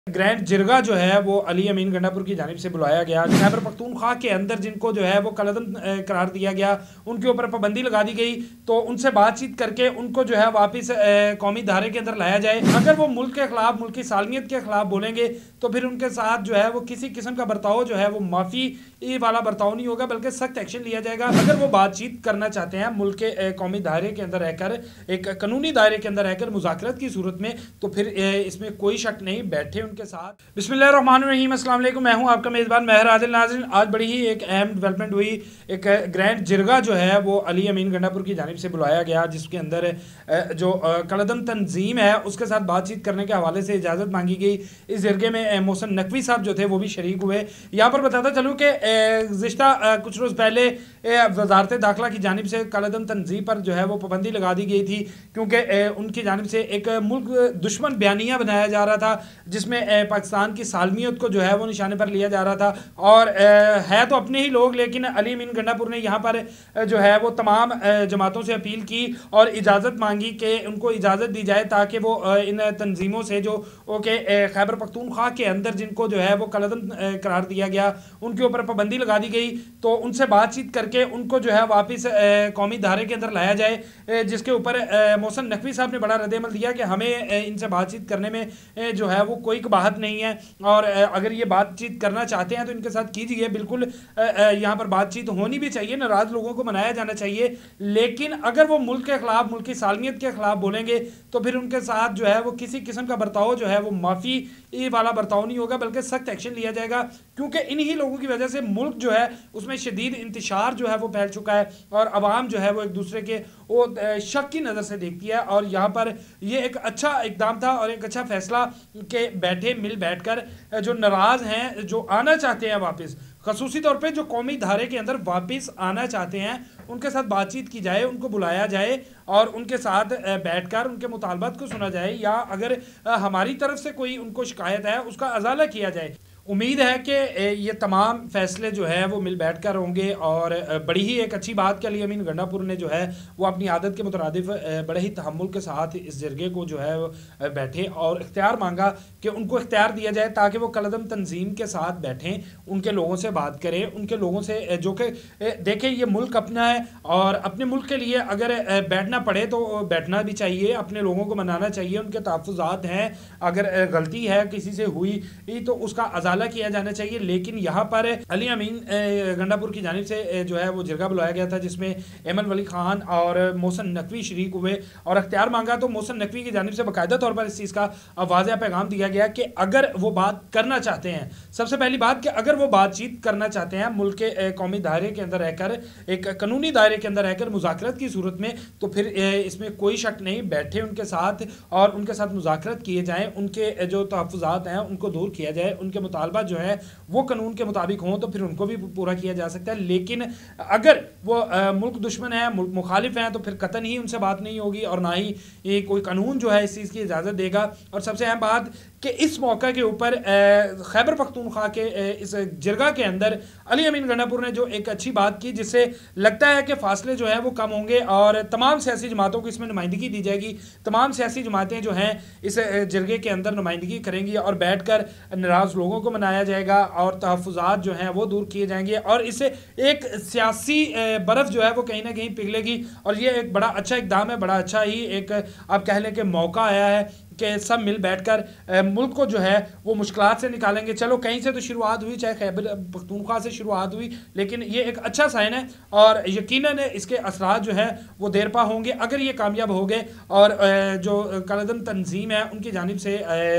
Grand जिरगा जो है वो अली अमीन गंडापुर की जानिब से बुलाया गया। खैबर पख्तूनख्वा के अंदर जिनको जो है वो कलअदम करार दिया गया, उनके ऊपर पाबंदी लगा दी गई, तो उनसे बातचीत करके उनको जो है वापस कौमी धारे के अंदर लाया जाए। अगर वो मुल्क के खिलाफ, मुल्क की सालमियत के खिलाफ बोलेंगे तो फिर उनके साथ जो है वो किसी किस्म का बर्ताव जो है वो माफ़ी वाला बर्ताव नहीं होगा, बल्कि सख्त एक्शन लिया जाएगा। अगर वो बातचीत करना चाहते हैं मुल्क के कौमी दायरे के अंदर रहकर, एक कानूनी दायरे के अंदर रहकर मुज़ाकरत की सूरत में, तो फिर इसमें कोई शक नहीं, बैठे उनके साथ। बिस्मिल्लाहिर्रहमानिर्रहीम, अस्सलाम वालेकुम। मैं हूं आपका मेज़बान महर आदिल। नाज़रीन, आज बड़ी ही एक अहम डेवलपमेंट हुई। एक ग्रैंड जिरगा जो है वो अली अमीन गंडापुर की जानिब से बुलाया गया, जिसके अंदर जो कलअदम तंजीम है उसके साथ बातचीत करने के हवाले से इजाज़त मांगी गई। इस जिरगे में मोहसिन नकवी साहब जो थे वो भी शरीक हुए। यहाँ पर बताता चलूँ कि गुज़िश्ता कुछ रोज़ पहले वजारत दाखिला की जानिब से कलअदम तंजीम पर जो है वो पाबंदी लगा दी गई थी, क्योंकि उनकी जानिब से एक मुल्क दुश्मन बयानिया बनाया जा रहा था, जिसमें पाकिस्तान की सालमियत को जो है वो निशाने पर लिया जा रहा था। और है तो अपने ही लोग, लेकिन अली अमीन गंडापुर ने यहाँ पर जो है वो तमाम जमातों से अपील की और इजाज़त मांगी कि उनको इजाज़त दी जाए ताकि वो इन तंजीमों से जो ओके खैबर पख्तूनख्वा के अंदर जिनको जो है वो कलअदम करार दिया गया, उनके ऊपर पाबंदी लगा दी गई, तो उनसे बातचीत करके उनको जो है वापस कौमी धारे के अंदर लाया जाए। जिसके ऊपर मोहसिन नकवी साहब ने बड़ा रद्द-ए-अमल दिया कि हमें इनसे बातचीत करने में जो है वो कोई कबाहत नहीं है, और अगर ये बातचीत करना चाहते हैं तो इनके साथ कीजिए। बिल्कुल यहाँ पर बातचीत होनी भी चाहिए, नाराज़ लोगों को मनाया जाना चाहिए, लेकिन अगर वो मुल्क के खिलाफ, मुल्क की सालमियत के खिलाफ बोलेंगे तो फिर उनके साथ जो है वो किसी किस्म का बर्ताव जो है वो माफ़ी वाला बर्ताव नहीं होगा, बल्कि सख्त एक्शन लिया जाएगा। क्योंकि इन्हीं लोगों की वजह से मुल्क जो है उसमें शदीद इंतशार जो है वो फैल चुका है, और आवाम जो है वो एक दूसरे के वो शक की नज़र से देखती है। और यहाँ पर ये एक अच्छा इकदाम था और एक अच्छा फैसला के बैठे मिल बैठकर जो नाराज़ हैं, जो आना चाहते हैं वापस, खसूसी तौर पे जो कौमी धारे के अंदर वापस आना चाहते हैं, उनके साथ बातचीत की जाए, उनको बुलाया जाए और उनके साथ बैठकर उनके मुतालबात को सुना जाए, या अगर हमारी तरफ से कोई उनको शिकायत है उसका अजाला किया जाए। उम्मीद है कि ये तमाम फैसले जो है वो मिल बैठ कर होंगे, और बड़ी ही एक अच्छी बात कि अली अमीन गंडापुर ने जो है वो अपनी आदत के मुताबिक बड़े ही तहम्मुल के साथ इस जिरगे को जो है बैठे और इख्तियार मांगा कि उनको इख्तियार दिया जाए ताकि वो कलअदम तंजीम के साथ बैठें, उनके लोगों से बात करें, उनके लोगों से जो कि देखें ये मुल्क अपना है, और अपने मुल्क के लिए अगर बैठना पड़े तो बैठना भी चाहिए, अपने लोगों को मनाना चाहिए, उनके तहफ़्फ़ुज़ात हैं, अगर गलती है किसी से हुई तो उसका अजाला किया जाना चाहिए। लेकिन यहाँ पर अली अमीन गंडापुर की जानिब से जो है वो जिरगा बुलाया गया था, जिसमें एमन वली खान और मोहसिन नकवी शरीक हुए और अख्तियार मांगा। तो मोहसिन नकवी की जानिब से बाकायदा तौर पर इस चीज़ का वाज़ेह पैगाम दिया गया कि अगर वो बात करना चाहते हैं, सबसे पहली बात कि अगर वो बातचीत करना चाहते हैं मुल्क के कौमी दायरे के अंदर रहकर, एक कानूनी दायरे के अंदर रहकर मुज़ाकरत की सूरत में, तो फिर इसमें कोई शक नहीं, बैठे उनके साथ और उनके साथ मुज़ाकरत किए जाएँ, उनके जो तहफ़्फ़ुज़ात हैं उनको दूर किया जाए, उनके मुतालबा जो है वो कानून के मुताबिक हों तो फिर उनको भी पूरा किया जा सकता है। लेकिन अगर वो मुल्क दुश्मन है, मुल्क मुखालिफ हैं, तो फिर कतन ही उनसे बात नहीं होगी और ना ही ये कोई कानून जो है इस चीज़ की इजाज़त देगा। और सबसे अहम बात कि इस मौके के ऊपर खैबर पख्तूनख्वा के इस जिरगा के अंदर अली अमीन गंडापुर ने जो एक अच्छी बात की, जिससे लगता है कि फासले जो है वो कम होंगे और तमाम सियासी जमातों को इसमें नुमाइंदगी दी जाएगी। तमाम सियासी जमातें जो हैं इस जिरगे के अंदर नुमाइंदगी करेंगी और बैठ कर नाराज़ लोगों को मनाया जाएगा और तहफ़्फ़ुज़ात जो हैं वो दूर किए जाएंगे, और इससे एक सियासी बर्फ़ जो है वो कहीं ना कहीं पिघलेगी। और ये एक बड़ा अच्छा इक़दाम है, बड़ा अच्छा ही एक आप कह लें कि मौका आया है कि सब मिल बैठकर मुल्क को जो है वो मुश्किलात से निकालेंगे। चलो कहीं से तो शुरुआत हुई, चाहे खैबर पख्तूनख्वा से शुरुआत हुई, लेकिन ये एक अच्छा साइन है और यकीनन इसके असरात जो है वो देर पा होंगे अगर ये कामयाब हो गए। और जो कलअदम तंजीम है उनकी जानिब से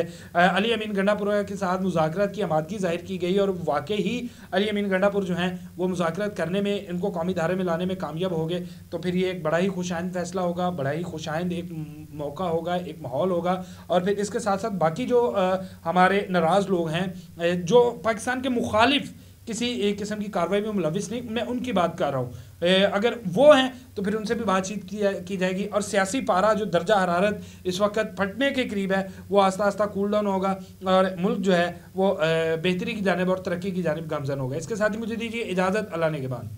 अली अमीन गंडापुर के साथ मुज़ाकरत की आमादगी ज़ाहिर की गई, और वाकई ही अली अमीन गंडापुर जो हैं वो मुज़ाकरत करने में, इनको कौमी धारे में लाने में कामयाब हो गए, तो फिर ये एक बड़ा ही खुशाइंद फैसला होगा, बड़ा ही खुशाइंद एक मौका होगा, एक माहौल होगा। और फिर इसके साथ साथ बाकी जो हमारे नाराज़ लोग हैं जो पाकिस्तान के मुखालिफ किसी एक किस्म की कार्रवाई में मुलविस नहीं, मैं उनकी बात कर रहा हूँ, अगर वो हैं तो फिर उनसे भी बातचीत की जाएगी। और सियासी पारा जो दर्जा हरारत इस वक्त फटने के करीब है वो आस्ता आस्ता कूल डाउन होगा और मुल्क जो है वो बेहतरी की जानिब और तरक्की की जानिब गामज़न होगा। इसके साथ ही मुझे दीजिए इजाज़त, अल्लाह ने के बाद।